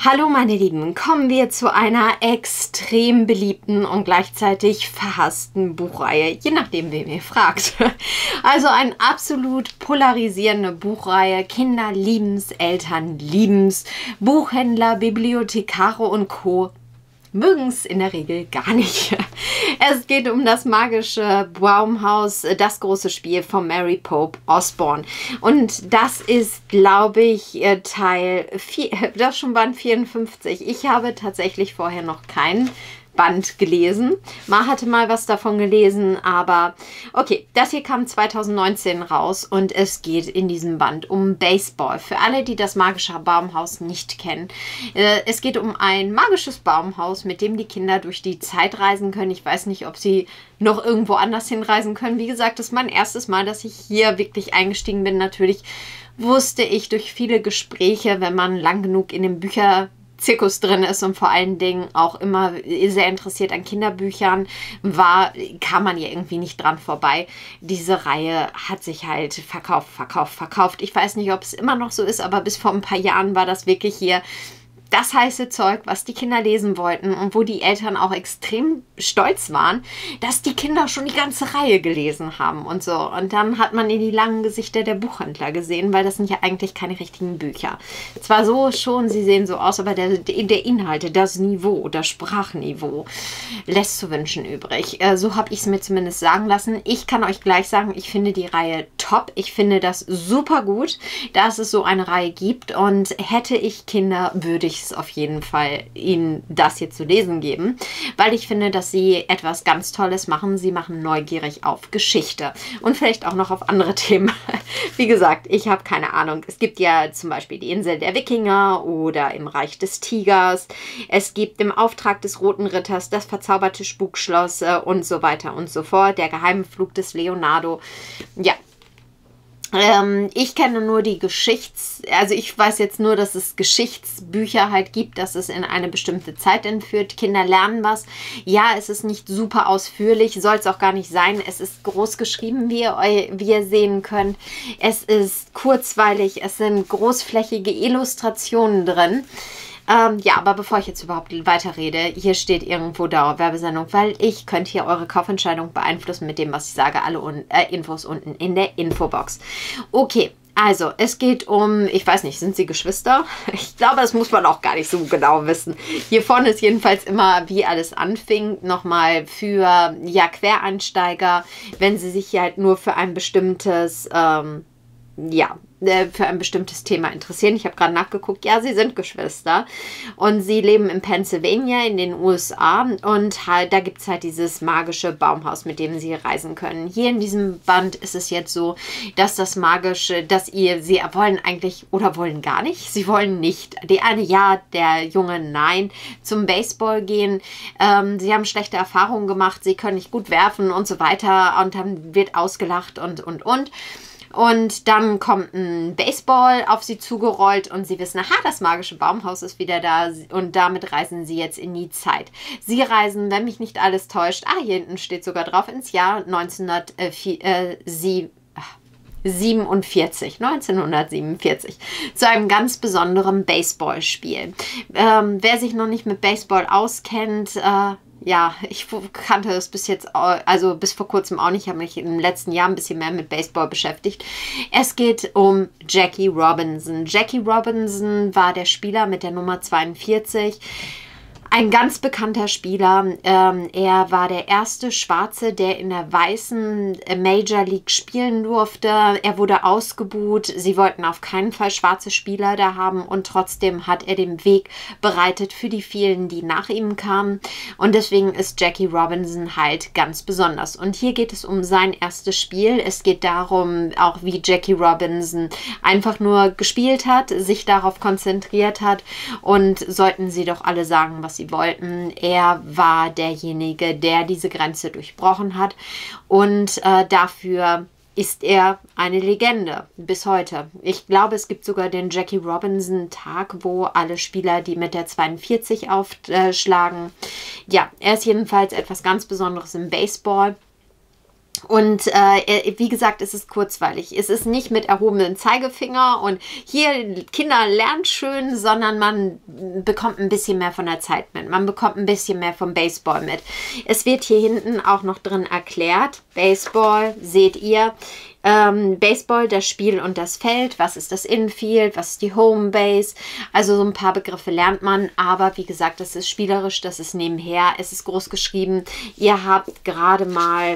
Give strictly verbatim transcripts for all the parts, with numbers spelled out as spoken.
Hallo meine Lieben, kommen wir zu einer extrem beliebten und gleichzeitig verhassten Buchreihe, je nachdem wen ihr fragt. Also eine absolut polarisierende Buchreihe, Kinder lieben's, Eltern lieben's, Buchhändler, Bibliothekare und Co. mögen es in der Regel gar nicht. Es geht um das magische Baumhaus, das große Spiel von Mary Pope Osborne. Und das ist, glaube ich, Teil vier, das schon Band vierundfünfzig. Ich habe tatsächlich vorher noch keinen Band gelesen. Ma hatte mal was davon gelesen, aber okay, das hier kam zweitausendneunzehn raus und es geht in diesem Band um Baseball. Für alle, die das magische Baumhaus nicht kennen. Äh, es geht um ein magisches Baumhaus, mit dem die Kinder durch die Zeit reisen können. Ich weiß nicht, ob sie noch irgendwo anders hinreisen können. Wie gesagt, das ist mein erstes Mal, dass ich hier wirklich eingestiegen bin. Natürlich wusste ich durch viele Gespräche, wenn man lang genug in den Büchern Zirkus drin ist und vor allen Dingen auch immer sehr interessiert an Kinderbüchern war, kam man ja irgendwie nicht dran vorbei. Diese Reihe hat sich halt verkauft, verkauft, verkauft. Ich weiß nicht, ob es immer noch so ist, aber bis vor ein paar Jahren war das wirklich hier das heiße Zeug, was die Kinder lesen wollten und wo die Eltern auch extrem stolz waren, dass die Kinder schon die ganze Reihe gelesen haben und so. Und dann hat man in die langen Gesichter der Buchhändler gesehen, weil das sind ja eigentlich keine richtigen Bücher. Zwar so schon, sie sehen so aus, aber der, der Inhalte, das Niveau, das Sprachniveau lässt zu wünschen übrig. Äh, so habe ich es mir zumindest sagen lassen. Ich kann euch gleich sagen, ich finde die Reihe top. Ich finde das super gut, dass es so eine Reihe gibt. Und hätte ich Kinder, würde ich auf jeden Fall ihnen das hier zu lesen geben, weil ich finde, dass sie etwas ganz Tolles machen. Sie machen neugierig auf Geschichte und vielleicht auch noch auf andere Themen. Wie gesagt, ich habe keine Ahnung. Es gibt ja zum Beispiel die Insel der Wikinger oder im Reich des Tigers. Es gibt im Auftrag des Roten Ritters das verzauberte Spukschloss äh, und so weiter und so fort. Der geheime Flug des Leonardo. Ja. Ähm, ich kenne nur die Geschichts-, also ich weiß jetzt nur, dass es Geschichtsbücher halt gibt, dass es in eine bestimmte Zeit entführt. Kinder lernen was. Ja, es ist nicht super ausführlich, soll es auch gar nicht sein. Es ist groß geschrieben, wie ihr, wie ihr sehen könnt. Es ist kurzweilig, es sind großflächige Illustrationen drin. Ähm, ja, aber bevor ich jetzt überhaupt weiterrede, hier steht irgendwo Dauerwerbesendung, weil ich könnte hier eure Kaufentscheidung beeinflussen mit dem, was ich sage. Alle un äh, Infos unten in der Infobox. Okay, also es geht um, ich weiß nicht, sind sie Geschwister? Ich glaube, das muss man auch gar nicht so genau wissen. Hier vorne ist jedenfalls immer, wie alles anfing, nochmal für ja, Quereinsteiger, wenn sie sich halt nur für ein bestimmtes, ähm, ja, für ein bestimmtes Thema interessieren. Ich habe gerade nachgeguckt, ja, sie sind Geschwister und sie leben in Pennsylvania in den U S A und halt, da gibt es halt dieses magische Baumhaus, mit dem sie reisen können. Hier in diesem Band ist es jetzt so, dass das magische, dass ihr, sie wollen eigentlich oder wollen gar nicht, sie wollen nicht. Die eine ja, der Junge nein, zum Baseball gehen. Ähm, sie haben schlechte Erfahrungen gemacht, sie können nicht gut werfen und so weiter und dann wird ausgelacht und, und, und. Und dann kommt ein Baseball auf sie zugerollt und sie wissen, aha, das magische Baumhaus ist wieder da und damit reisen sie jetzt in die Zeit. Sie reisen, wenn mich nicht alles täuscht, ah, hier hinten steht sogar drauf, ins Jahr neunzehnhundertsiebenundvierzig, neunzehnhundertsiebenundvierzig, zu einem ganz besonderen Baseballspiel. Ähm, wer sich noch nicht mit Baseball auskennt, äh, ja, ich kannte es bis jetzt, also bis vor kurzem auch nicht. Ich habe mich im letzten Jahr ein bisschen mehr mit Baseball beschäftigt. Es geht um Jackie Robinson. Jackie Robinson war der Spieler mit der Nummer zweiundvierzig. Ein ganz bekannter Spieler. Ähm, er war der erste Schwarze, der in der weißen Major League spielen durfte. Er wurde ausgebuht. Sie wollten auf keinen Fall schwarze Spieler da haben und trotzdem hat er den Weg bereitet für die vielen, die nach ihm kamen. Und deswegen ist Jackie Robinson halt ganz besonders. Und hier geht es um sein erstes Spiel. Es geht darum, auch wie Jackie Robinson einfach nur gespielt hat, sich darauf konzentriert hat und sollten sie doch alle sagen, was sie wollten. Er war derjenige, der diese Grenze durchbrochen hat und äh, dafür ist er eine Legende bis heute. Ich glaube, es gibt sogar den Jackie Robinson Tag, wo alle Spieler, die mit der zweiundvierzig aufschlagen. Ja, er ist jedenfalls etwas ganz Besonderes im Baseball. Und äh, wie gesagt, es ist kurzweilig. Es ist nicht mit erhobenem Zeigefinger und hier, Kinder lernen schön, sondern man bekommt ein bisschen mehr von der Zeit mit. Man bekommt ein bisschen mehr vom Baseball mit. Es wird hier hinten auch noch drin erklärt. Baseball, seht ihr. Ähm, Baseball, das Spiel und das Feld. Was ist das Infield? Was ist die Homebase? Also so ein paar Begriffe lernt man. Aber wie gesagt, das ist spielerisch, das ist nebenher. Es ist groß geschrieben. Ihr habt gerade mal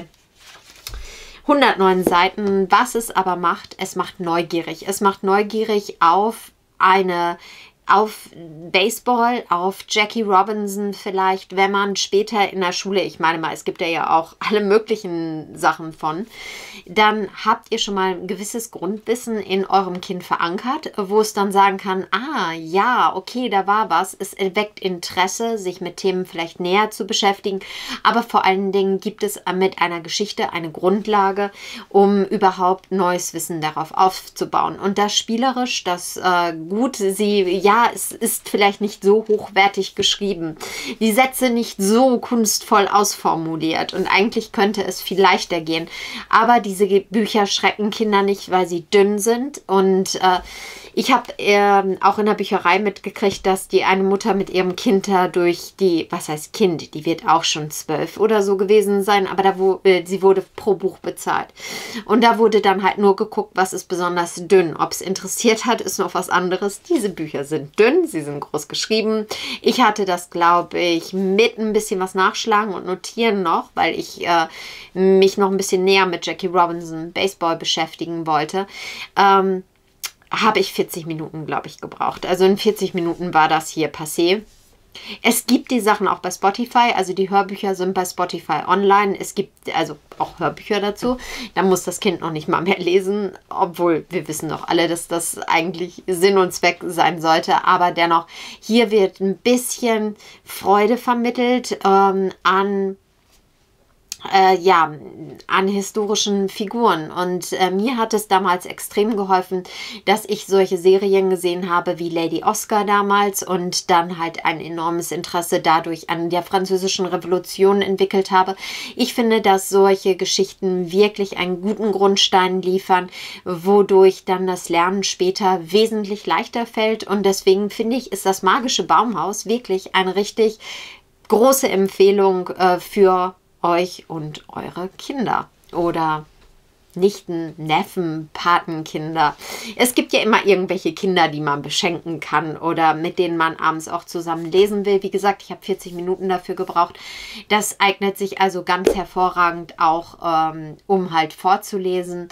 hundertneun Seiten. Was es aber macht, es macht neugierig. Es macht neugierig auf eine, auf Baseball, auf Jackie Robinson vielleicht, wenn man später in der Schule, ich meine mal, es gibt ja auch alle möglichen Sachen von, dann habt ihr schon mal ein gewisses Grundwissen in eurem Kind verankert, wo es dann sagen kann, ah, ja, okay, da war was. Es erweckt Interesse, sich mit Themen vielleicht näher zu beschäftigen, aber vor allen Dingen gibt es mit einer Geschichte eine Grundlage, um überhaupt neues Wissen darauf aufzubauen. Und das spielerisch, das äh, gut, sie, ja, es ist vielleicht nicht so hochwertig geschrieben, die Sätze nicht so kunstvoll ausformuliert und eigentlich könnte es viel leichter gehen, aber diese Bücher schrecken Kinder nicht, weil sie dünn sind und äh, ich habe äh, auch in der Bücherei mitgekriegt, dass die eine Mutter mit ihrem Kind da durch die, was heißt Kind, die wird auch schon zwölf oder so gewesen sein, aber da wo, äh, sie wurde pro Buch bezahlt. Und da wurde dann halt nur geguckt, was ist besonders dünn. Ob es interessiert hat, ist noch was anderes. Diese Bücher sind dünn, sie sind groß geschrieben. Ich hatte das, glaube ich, mit ein bisschen was nachschlagen und notieren noch, weil ich äh, mich noch ein bisschen näher mit Jackie Robinson Baseball beschäftigen wollte. Ähm, habe ich vierzig Minuten, glaube ich, gebraucht. Also in vierzig Minuten war das hier passé. Es gibt die Sachen auch bei Spotify, also die Hörbücher sind bei Spotify online. Es gibt also auch Hörbücher dazu. Da muss das Kind noch nicht mal mehr lesen, obwohl wir wissen doch alle, dass das eigentlich Sinn und Zweck sein sollte. Aber dennoch, hier wird ein bisschen Freude vermittelt ähm, an Äh, ja, an historischen Figuren. Und äh, mir hat es damals extrem geholfen, dass ich solche Serien gesehen habe wie Lady Oscar damals und dann halt ein enormes Interesse dadurch an der Französischen Revolution entwickelt habe. Ich finde, dass solche Geschichten wirklich einen guten Grundstein liefern, wodurch dann das Lernen später wesentlich leichter fällt. Und deswegen finde ich, ist das Magische Baumhaus wirklich eine richtig große Empfehlung äh, für euch und eure Kinder oder Nichten, Neffen, Patenkinder. Es gibt ja immer irgendwelche Kinder, die man beschenken kann oder mit denen man abends auch zusammen lesen will. Wie gesagt, ich habe vierzig Minuten dafür gebraucht. Das eignet sich also ganz hervorragend auch, ähm, um halt vorzulesen.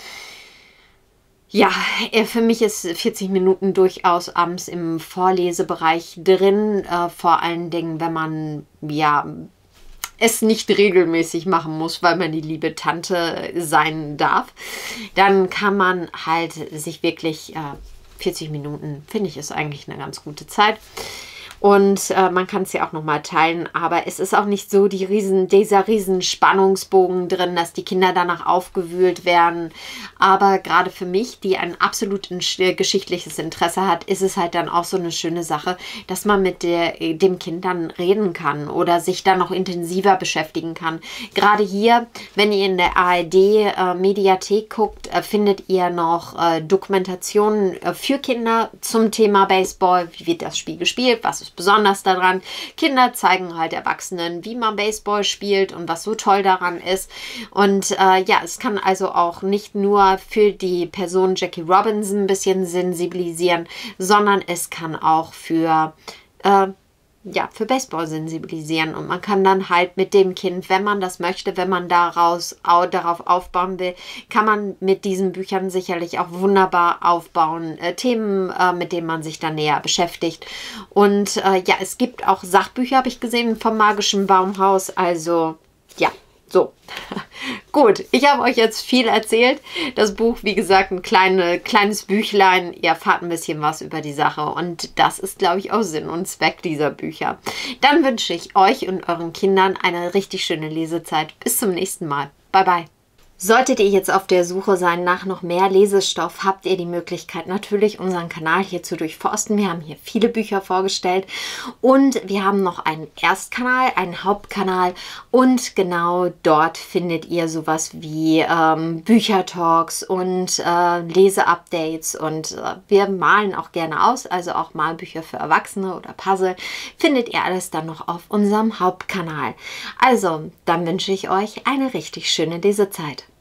Ja, für mich ist vierzig Minuten durchaus abends im Vorlesebereich drin. Äh, vor allen Dingen, wenn man, ja, es nicht regelmäßig machen muss, weil man die liebe Tante sein darf, dann kann man halt sich wirklich äh, vierzig Minuten, finde ich, ist eigentlich eine ganz gute Zeit. Und äh, man kann es ja auch nochmal teilen, aber es ist auch nicht so die riesen, dieser riesen Spannungsbogen drin, dass die Kinder danach aufgewühlt werden. Aber gerade für mich, die ein absolut geschichtliches Interesse hat, ist es halt dann auch so eine schöne Sache, dass man mit der, dem Kind dann reden kann oder sich dann noch intensiver beschäftigen kann. Gerade hier, wenn ihr in der A R D-Mediathek äh, guckt, äh, findet ihr noch äh, Dokumentationen äh, für Kinder zum Thema Baseball. Wie wird das Spiel gespielt? Was ist besonders daran? Kinder zeigen halt Erwachsenen, wie man Baseball spielt und was so toll daran ist. Und äh, ja, es kann also auch nicht nur für die Person Jackie Robinson ein bisschen sensibilisieren, sondern es kann auch für äh, ja, für Baseball sensibilisieren und man kann dann halt mit dem Kind, wenn man das möchte, wenn man daraus auch darauf aufbauen will, kann man mit diesen Büchern sicherlich auch wunderbar aufbauen. Äh, Themen, äh, mit denen man sich dann näher beschäftigt. Und äh, ja, es gibt auch Sachbücher, habe ich gesehen, vom Magischen Baumhaus. Also ja, so. Gut, ich habe euch jetzt viel erzählt. Das Buch, wie gesagt, ein kleine, kleines Büchlein. Ihr erfahrt ein bisschen was über die Sache. Und das ist, glaube ich, auch Sinn und Zweck dieser Bücher. Dann wünsche ich euch und euren Kindern eine richtig schöne Lesezeit. Bis zum nächsten Mal. Bye, bye. Solltet ihr jetzt auf der Suche sein nach noch mehr Lesestoff, habt ihr die Möglichkeit, natürlich unseren Kanal hier zu durchforsten. Wir haben hier viele Bücher vorgestellt und wir haben noch einen Erstkanal, einen Hauptkanal und genau dort findet ihr sowas wie ähm, Büchertalks und äh, Leseupdates und äh, wir malen auch gerne aus, also auch Malbücher für Erwachsene oder Puzzle, findet ihr alles dann noch auf unserem Hauptkanal. Also, dann wünsche ich euch eine richtig schöne Lesezeit.